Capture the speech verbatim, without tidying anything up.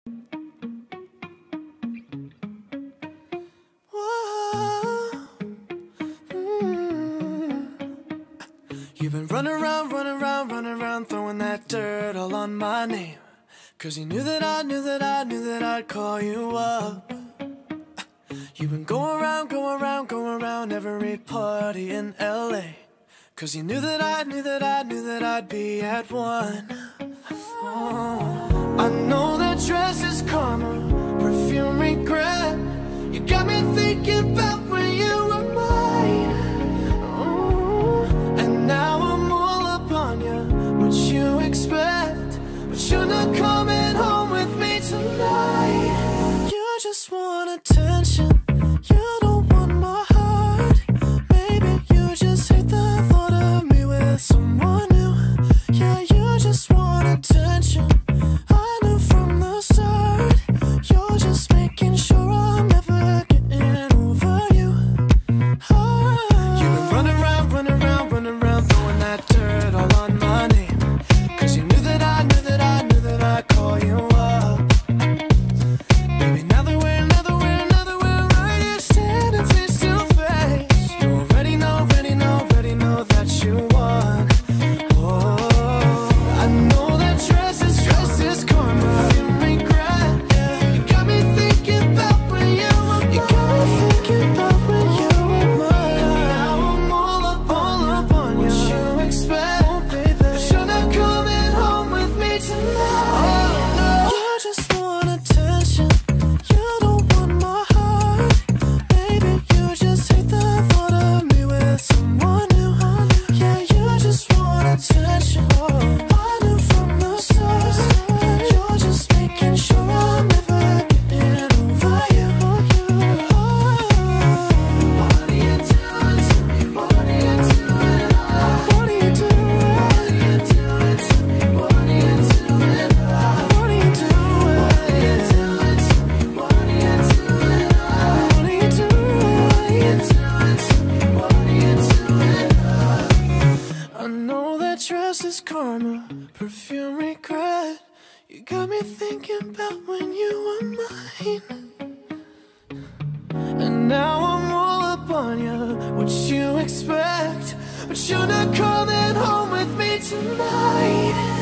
You've been running around, running around, running around, throwing that dirt all on my name. Cause you knew that I knew that I knew that I'd call you up. You've been going around, going around, going around every party in L A. Cause you knew that I knew that I knew that I'd be at one. Oh, I know that dress is karma, perfume regret. You got me thinking about when you were mine. Oh, and now I'm all up on you, what you expect. But you're not coming home with me tonight. You just want attention, you don't want my heart. Maybe you just hate the thought of me with someone new. Yeah, you just want attention, I knew from the start. You're just making sure I'm never getting over you. Oh. You've been running around, running around, running around, throwing that dirt all on my name. Cause you knew that I knew that I knew that I'd call you up. Baby, now that we're, now that we're, now that we're right here standing face to face, you already know, already know, already know that you won. Oh, I know that dress is, dress is karma, you regret. Yeah. You got me thinking about when you were mine. You got me thinking about when you were mine. Now I'm all up, all up on you. What you expect, oh, baby. But you're not coming home with me tonight. Oh, no. You just want attention, you don't want my heart. Baby, you just hate the thought of me with someone new. Yeah, you just want attention, I knew from the start. You're just making sure I'm never getting over you. Oh. What are you doing to me? What are you doing? What are you doing? What are you doing to me? What are you doing? What are you doing? What are you doing to me? What are you doing? What are you doing? What are you doing to me? What are you doing? I know that dress is karma, perfume regret. You got me thinking about when you were mine. And now I'm all up on you, what you expect. But you're not coming home with me tonight.